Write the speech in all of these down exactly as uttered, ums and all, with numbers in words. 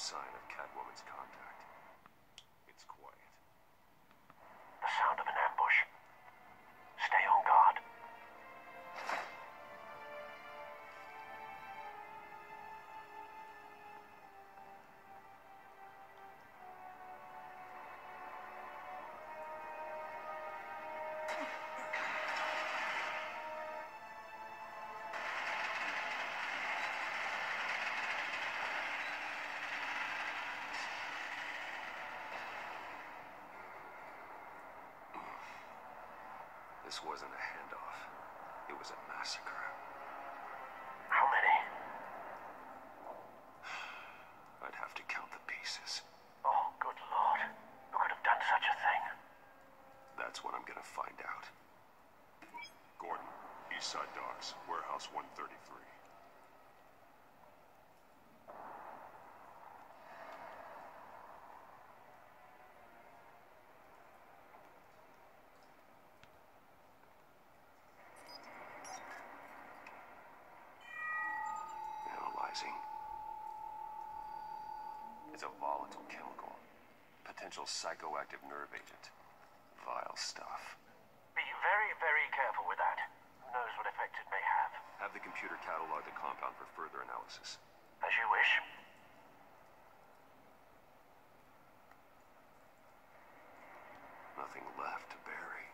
sign of Catwoman's contact. It's quiet. The sound of an ambush. Stay on guard. This wasn't a handoff. It was a massacre. How many? I'd have to count the pieces. Oh, good Lord. Who could have done such a thing? That's what I'm gonna find out. Gordon, Eastside Docks, Warehouse one thirty-three. It's a volatile chemical. Potential psychoactive nerve agent. Vile stuff. Be very, very careful with that. Who knows what effect it may have. Have the computer catalog the compound for further analysis. As you wish. Nothing left to bury.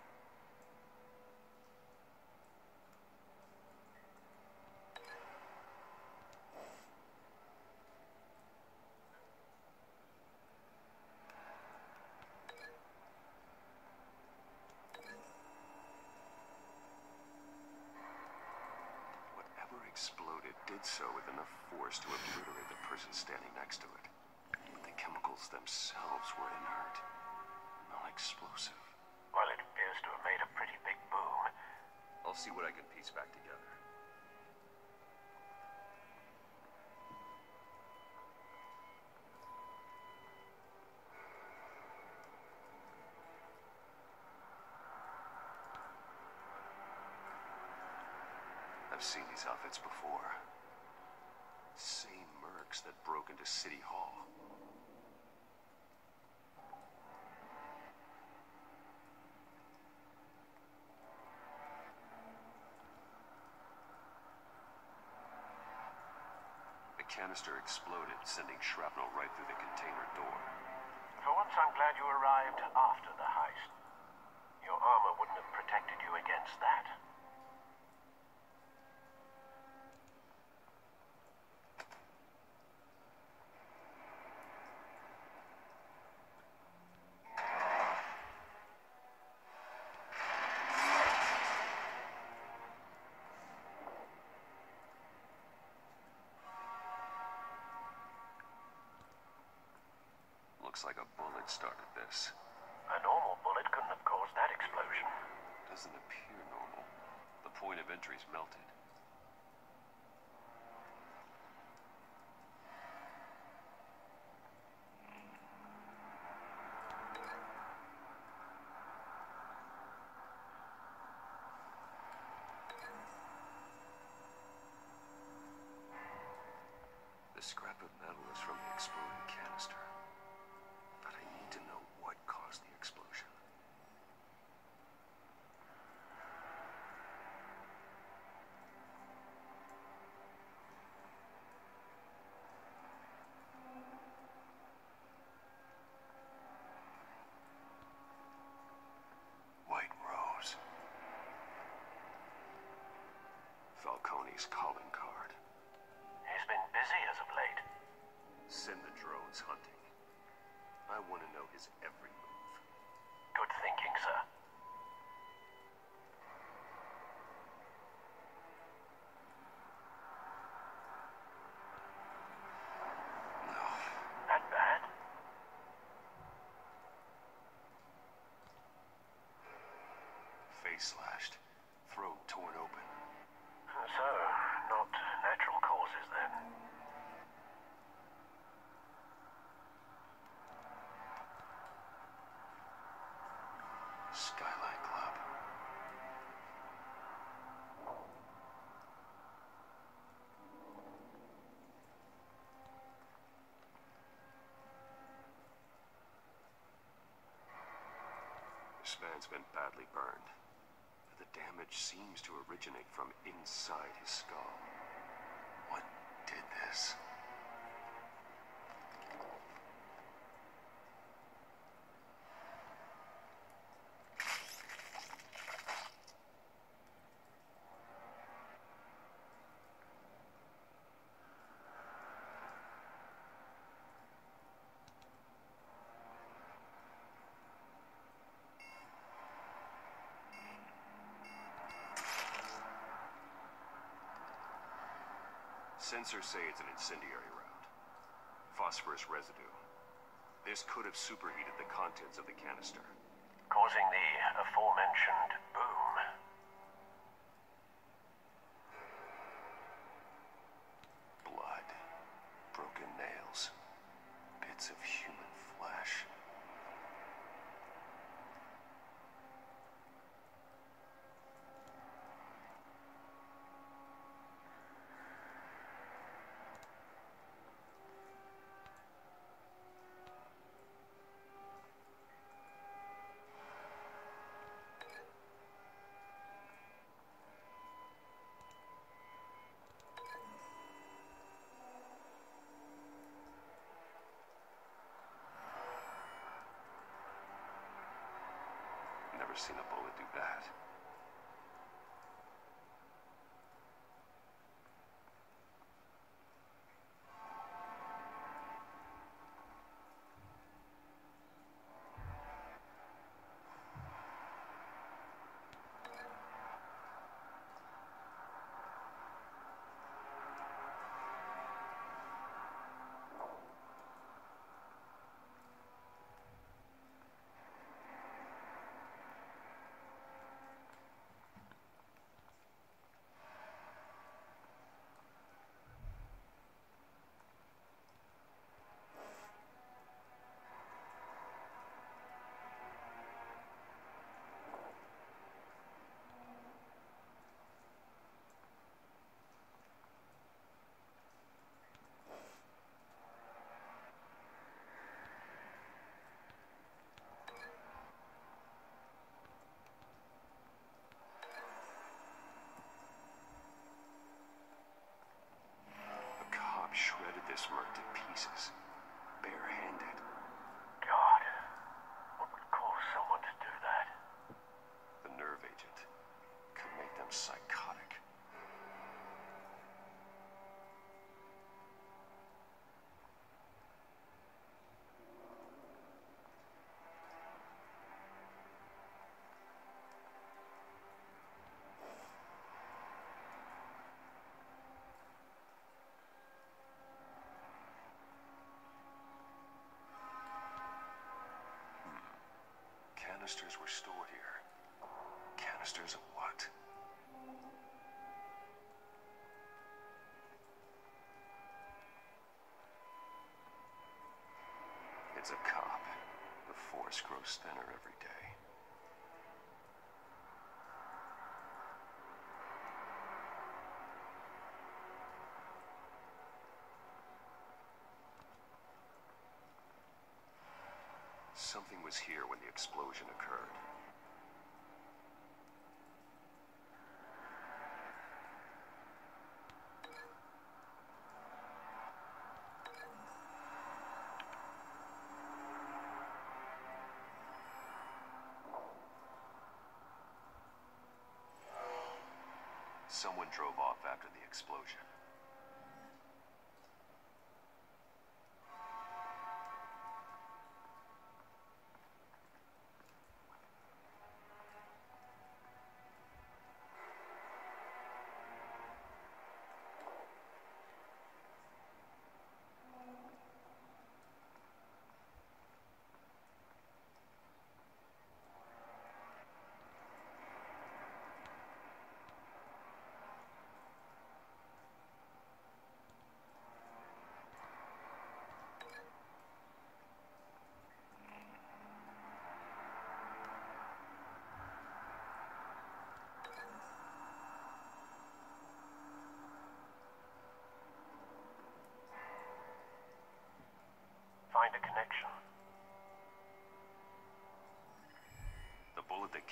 Exploded did so with enough force to obliterate the person standing next to it. But the chemicals themselves were inert, non-explosive. Well, it appears to have made a pretty big boom. I'll see what I can piece back together. I've seen these outfits before. Same mercs that broke into City Hall. The canister exploded, sending shrapnel right through the container door. For once, I'm glad you arrived after the heist. Your armor wouldn't have protected you against that. Looks like a bullet started this. A normal bullet couldn't have caused that explosion. Doesn't appear normal. The point of entry's melted. The scrap of metal is from the exploded canister. But I need to know what caused the explosion. White Rose. Falcone's calling card. He's been busy as of late. Send the drones hunting. I want to know his every move. Good thinking, sir. No. That bad? Face slashed. Throat torn open. So, not natural causes then. Skylight Club. wingspan's been badly burned. The damage seems to originate from inside his skull. What did this? Sensors say it's an incendiary round. Phosphorus residue. This could have superheated the contents of the canister, causing the aforementioned boom. Blood, broken nails, bits of human flesh. Never seen a bullet do that. Shredded this merc to pieces, barehanded. God, what would cause someone to do that? The nerve agent could make them psychotic. Canisters were stored here. Canisters of what? It's a cop. The force grows thinner every day. Something was here when the explosion occurred. Someone drove off after the explosion.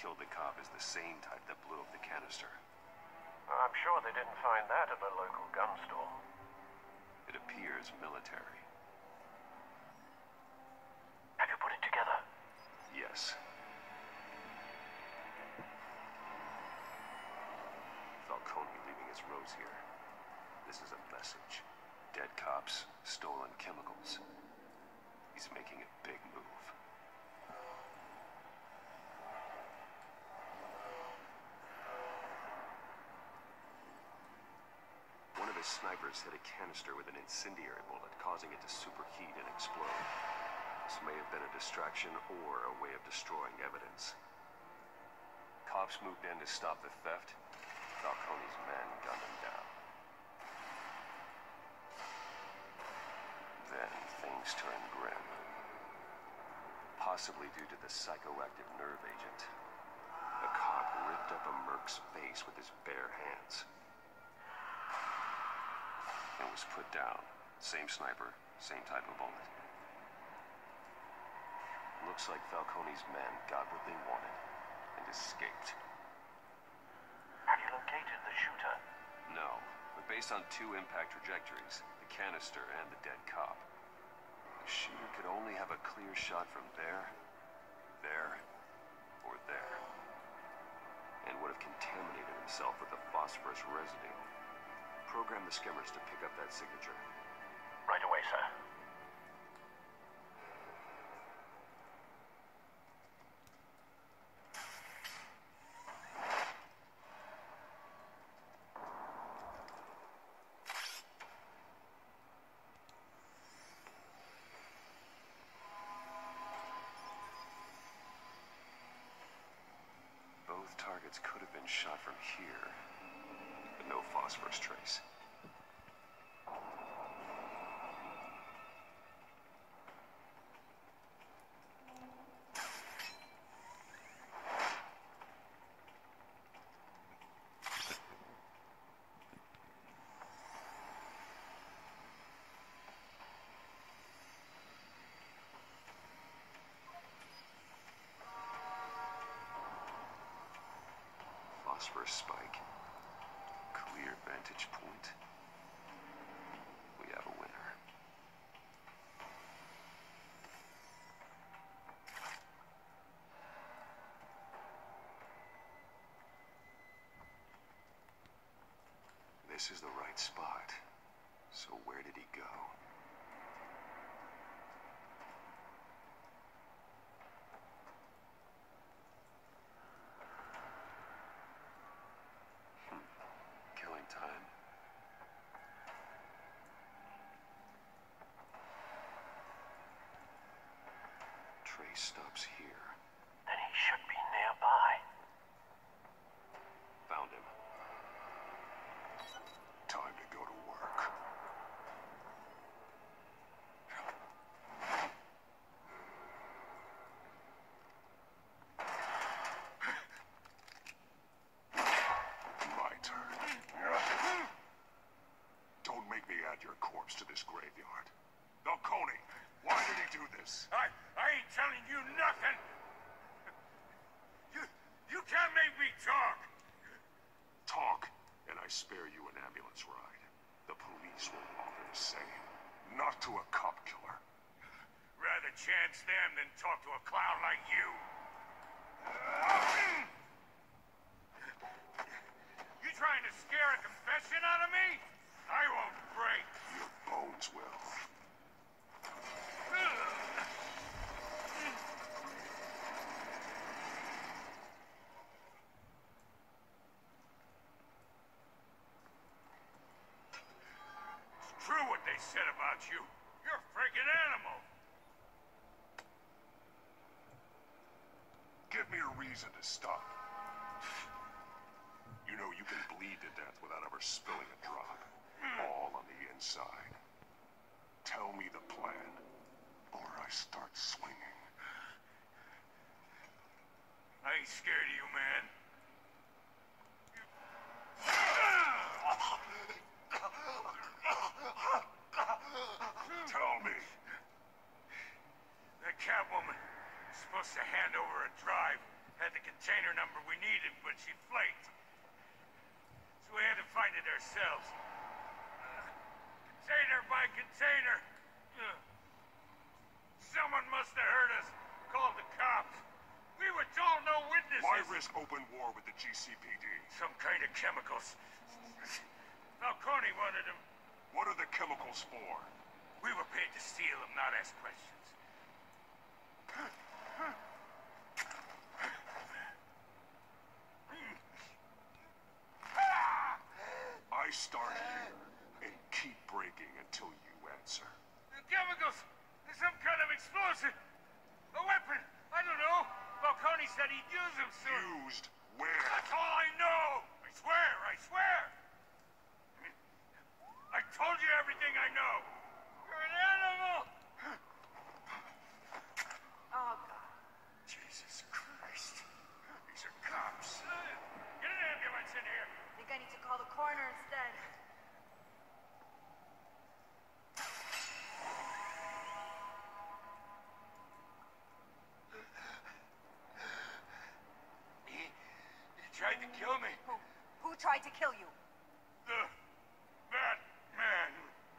killed the cop is the same type that blew up the canister. I'm sure they didn't find that at the local gun store. It appears military. Have you put it together? Yes. Falcone leaving his rose here. This is a message. Dead cops, stolen chemicals. He's making a big move. One of his snipers hit a canister with an incendiary bullet, causing it to superheat and explode. This may have been a distraction or a way of destroying evidence. Cops moved in to stop the theft. Falcone's men gunned him down. Then things turned grim. Possibly due to the psychoactive nerve agent. A cop ripped up a merc's face with his bare hands. And was put down. Same sniper, same type of bullet. Looks like Falcone's men got what they wanted and escaped. Have you located the shooter? No, but based on two impact trajectories, the canister and the dead cop, the shooter could only have a clear shot from there, there, or there, and would have contaminated himself with the phosphorus residue. Program the skimmers to pick up that signature. Right away, sir. Both targets could have been shot from here, but no phosphorus trace. Phosphorus spike. Clear vantage point. We have a winner. This is the right spot. So where did he go? Time. Trace stops here. Then he should be nearby. Found him. Time to go to work. My turn. Don't make me add your corpse to this graveyard. Falcone, why did he do this? I, I ain't telling you nothing. You, you can't make me talk. Talk, and I spare you an ambulance ride. The police will offer the same. Not to a cop killer. Rather chance them than talk to a clown like you. You trying to scare a confession out of me? I won't break. Your bones will. It's true what they said about you. You're a freaking animal. Give me a reason to stop. You know you can bleed to death without ever spilling a drop. All on the inside. Tell me the plan, or I start swinging. I ain't scared of you, man. Tell me. That Catwoman is supposed to hand over a drive had the container number we needed, but she flaked. So we had to find it ourselves. Uh, container by container. Uh, someone must have heard us. Called the cops. We were told no witnesses. Why risk open war with the G C P D? Some kind of chemicals. Falcone wanted them. What are the chemicals for? We were paid to steal them, not ask questions. I start here and keep breaking until you answer. The chemicals! There's some kind of explosive! A weapon! I don't know! Falcone said he'd use them soon! Used where? That's all I know! I swear, I swear! I told you everything I know! You're an animal! Oh, God. Jesus Christ. These are cops. Get an ambulance in here! I think I need to call the coroner instead. He... he tried to kill me. Who? Who tried to kill you? The... that man.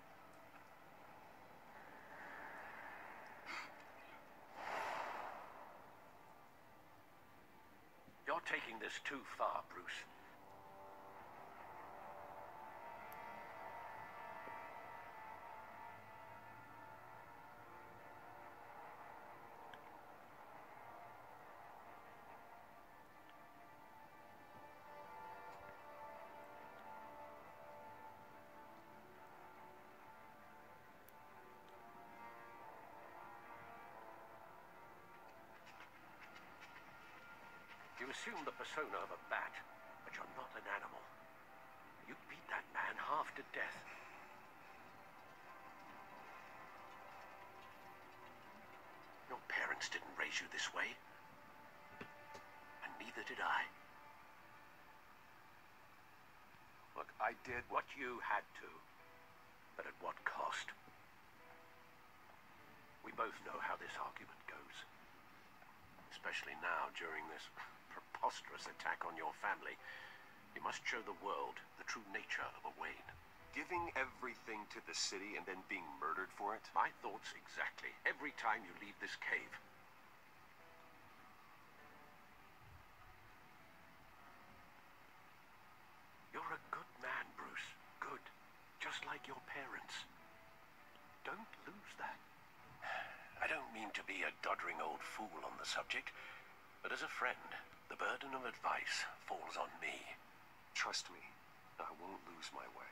You're taking this too far, Bruce. You assume the persona of a bat, but you're not an animal. You beat that man half to death. Your parents didn't raise you this way. And neither did I. Look, I did What you had to, but at what cost? We both know how this argument goes. Especially now, during this preposterous attack on your family. You must show the world the true nature of a Wayne. giving everything to the city and then being murdered for it. My thoughts exactly. Every time you leave this cave. You're a good man, Bruce. Good. Just like your parents. Don't lose that. I don't mean to be a doddering old fool on the subject, but as a friend, the burden of advice falls on me. Trust me, I won't lose my way.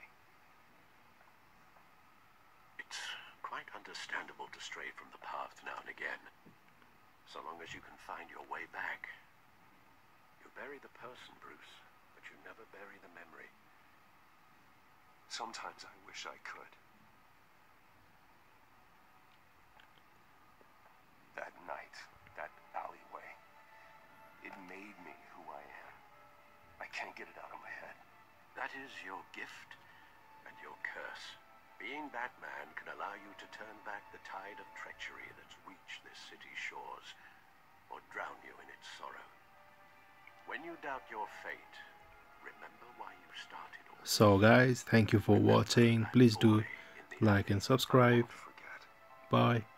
It's quite understandable to stray from the path now and again, so long as you can find your way back. You bury the person, Bruce, but you never bury the memory. Sometimes I wish I could. That night, that alleyway, it made me who I am. I can't get it out of my head. That is your gift and your curse. Being Batman can allow you to turn back the tide of treachery that's reached this city's shores, or drown you in its sorrow. When you doubt your fate, remember why you started all. So guys, thank you for watching. Please do like and subscribe. Bye.